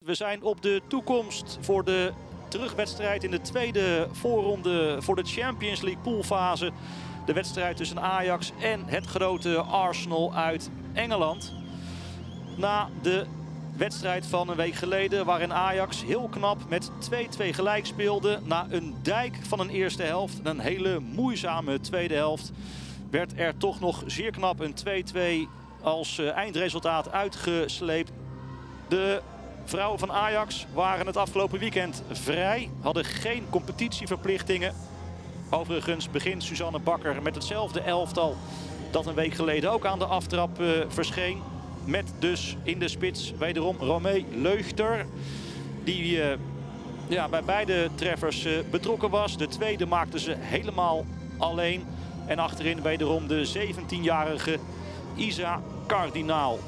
We zijn op de toekomst voor de terugwedstrijd in de tweede voorronde voor de Champions League poolfase. De wedstrijd tussen Ajax en het grote Arsenal uit Engeland. Na de wedstrijd van een week geleden waarin Ajax heel knap met 2-2 gelijk speelde. Na een dijk van een eerste helft en een hele moeizame tweede helft werd er toch nog zeer knap een 2-2 als eindresultaat uitgesleept. De vrouwen van Ajax waren het afgelopen weekend vrij, hadden geen competitieverplichtingen. Overigens begint Suzanne Bakker met hetzelfde elftal dat een week geleden ook aan de aftrap verscheen. Met dus in de spits wederom Romee Leugter. Die bij beide treffers betrokken was. De tweede maakte ze helemaal alleen. En achterin wederom de 17-jarige Isa Kardinaal.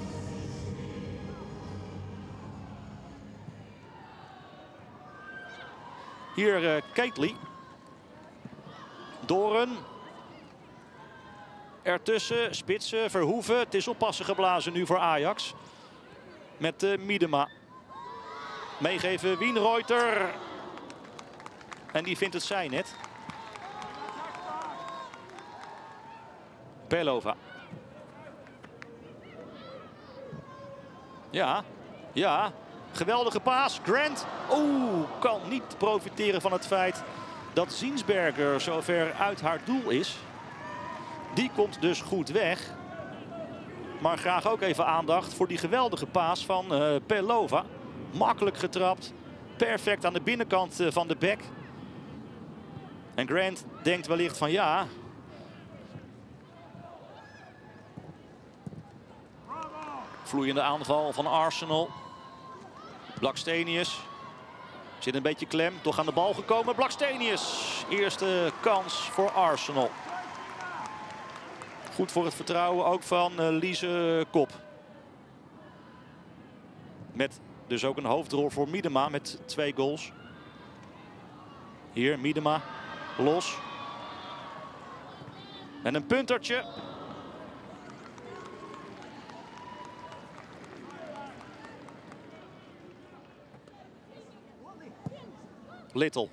Hier Keithley. Doren. Ertussen, spitsen, Verhoeven. Het is oppassen geblazen nu voor Ajax. Met Miedema. Meegeven Wienreuter. En die vindt het zijn net. Pelova. Ja. Geweldige paas. Grant. Kan niet profiteren van het feit dat Ziensberger zover uit haar doel is. Die komt dus goed weg. Maar graag ook even aandacht voor die geweldige paas van Pelova. Makkelijk getrapt. Perfect aan de binnenkant van de bek. En Grant denkt wellicht van ja. Vloeiende aanval van Arsenal. Blackstenius. Zit een beetje klem. Toch aan de bal gekomen. Blackstenius. Eerste kans voor Arsenal. Goed voor het vertrouwen ook van Lise Kop. Met dus ook een hoofdrol voor Miedema met 2 goals. Hier Miedema los. En een puntertje. Little.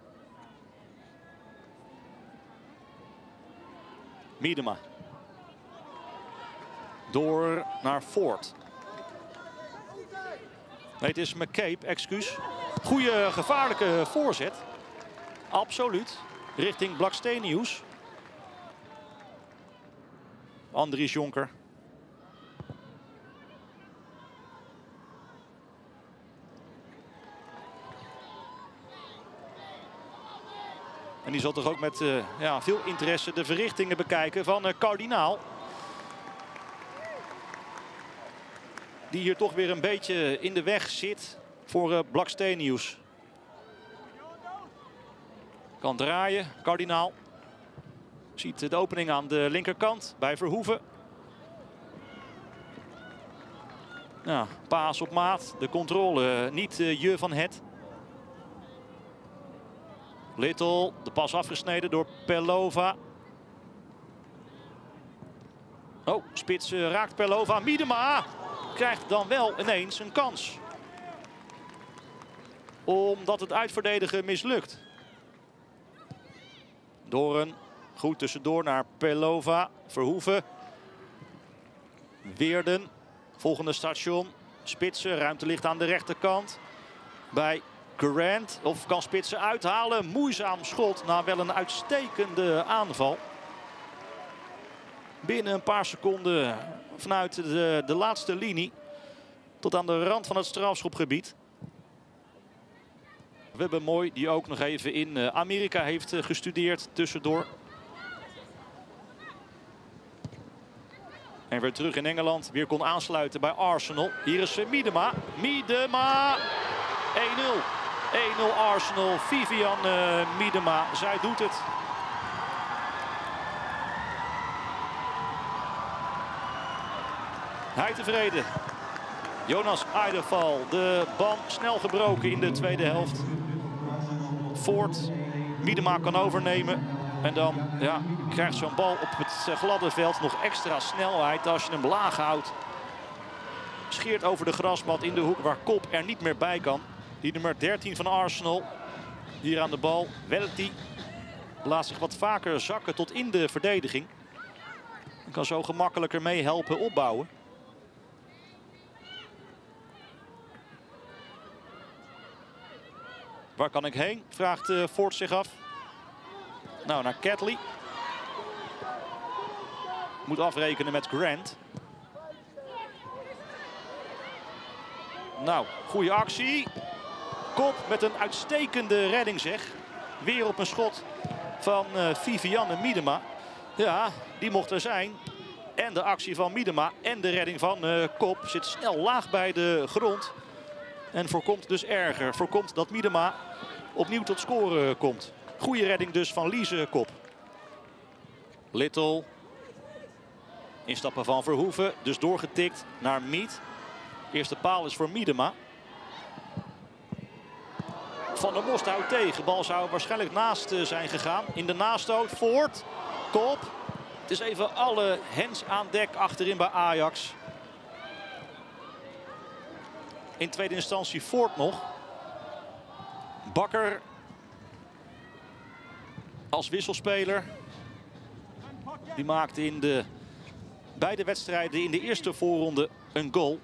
Miedema. Door naar Ford. Nee, het is McCabe, excuus. Goeie gevaarlijke voorzet. Absoluut. Richting Blackstenius. Andries Jonker. En die zal toch ook met veel interesse de verrichtingen bekijken van Kardinaal. Die hier toch weer een beetje in de weg zit voor Blackstenius. Kan draaien, Kardinaal. Ziet de opening aan de linkerkant bij Verhoeven. Ja, paas op maat. De controle niet je van het. Little, de pas afgesneden door Pelova. Spits raakt Pelova. Miedema krijgt dan wel ineens een kans. Omdat het uitverdedigen mislukt. Doren, goed tussendoor naar Pelova. Verhoeven. Weerden, volgende station. Spitsen, ruimte ligt aan de rechterkant. Bij Grant, of kan Spitsen uithalen. Moeizaam schot na wel een uitstekende aanval. Binnen een paar seconden vanuit de laatste linie tot aan de rand van het strafschopgebied. We hebben Mooi, die ook nog even in Amerika heeft gestudeerd tussendoor. En weer terug in Engeland. Weer kon aansluiten bij Arsenal. Hier is Miedema. Miedema. 1-0. 1-0 Arsenal. Vivian Miedema. Zij doet het. Hij tevreden. Jonas Eidefal. De bal snel gebroken in de tweede helft. Ford. Miedema kan overnemen. En dan krijgt zo'n bal op het gladde veld nog extra snelheid als je hem laag houdt. scheert over de grasmat in de hoek waar Kop er niet meer bij kan. Die nummer 13 van Arsenal. Hier aan de bal. Welty laat zich wat vaker zakken tot in de verdediging. En kan zo gemakkelijker mee helpen opbouwen. Waar kan ik heen? Vraagt Ford zich af. Nou, naar Catley. Moet afrekenen met Grant. Nou, goede actie. Kop met een uitstekende redding zeg. Weer op een schot van Vivianne Miedema. Ja, die mocht er zijn. En de actie van Miedema en de redding van Kop zit snel laag bij de grond. En voorkomt dus erger. Voorkomt dat Miedema opnieuw tot scoren komt. Goede redding dus van Lise Kop. Little. Instappen van Verhoeven. Dus doorgetikt naar Mead. Eerste paal is voor Miedema. Van der Most houdt tegen. Bal zou waarschijnlijk naast zijn gegaan. In de nastoot. Ford. Kop. Het is even alle hens aan dek achterin bij Ajax. In tweede instantie Ford nog. Bakker als wisselspeler. Die maakte in de beide wedstrijden in de eerste voorronde een goal.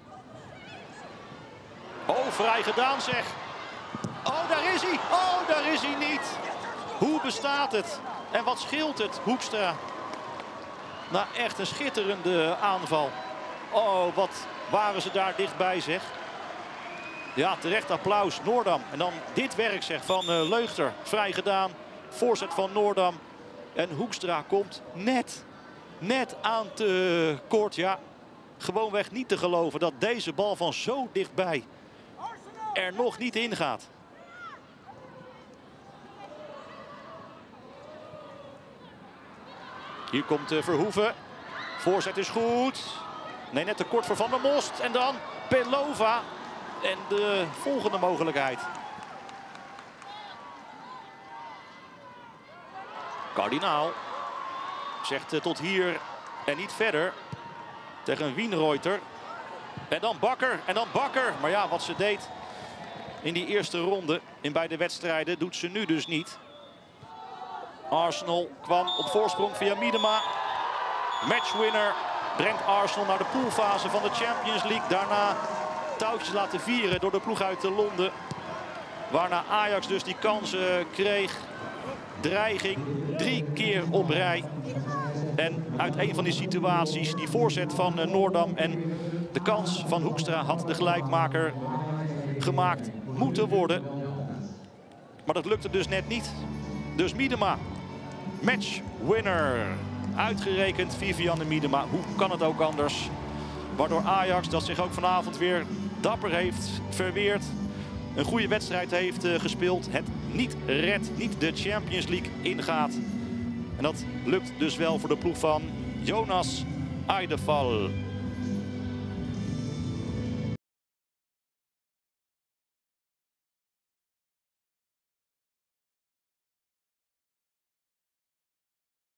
Oh, vrij gedaan zeg. Oh, daar is hij. Oh, daar is hij niet. Hoe bestaat het? En wat scheelt het, Hoekstra? Nou, echt een schitterende aanval. Oh, wat waren ze daar dichtbij zeg. Ja, terecht applaus. Noordam. En dan dit werk zeg van Leugter. Vrij gedaan. Voorzet van Noordam. En Hoekstra komt net aan te kort. Ja, gewoonweg niet te geloven dat deze bal van zo dichtbij er nog niet in gaat. Hier komt Verhoeven. Voorzet is goed. Nee, net te kort voor Van der Most. En dan Pelova. En de volgende mogelijkheid. Kardinaal zegt tot hier en niet verder. Tegen Wienreuter. En dan Bakker. En dan Bakker. Maar ja, wat ze deed in die eerste ronde in beide wedstrijden doet ze nu dus niet. Arsenal kwam op voorsprong via Miedema. Matchwinner brengt Arsenal naar de poolfase van de Champions League. Daarna touwtjes laten vieren door de ploeg uit Londen. Waarna Ajax dus die kansen kreeg. Dreiging 3 keer op rij. En uit een van die situaties, die voorzet van Noordam en de kans van Hoekstra had de gelijkmaker gemaakt moeten worden. Maar dat lukte dus net niet. Dus Miedema, matchwinner. Uitgerekend Vivianne Miedema. Hoe kan het ook anders? Waardoor Ajax, dat zich ook vanavond weer dapper heeft verweerd, een goede wedstrijd heeft gespeeld, het niet redt, niet de Champions League ingaat. En dat lukt dus wel voor de ploeg van Jonas Eidefall.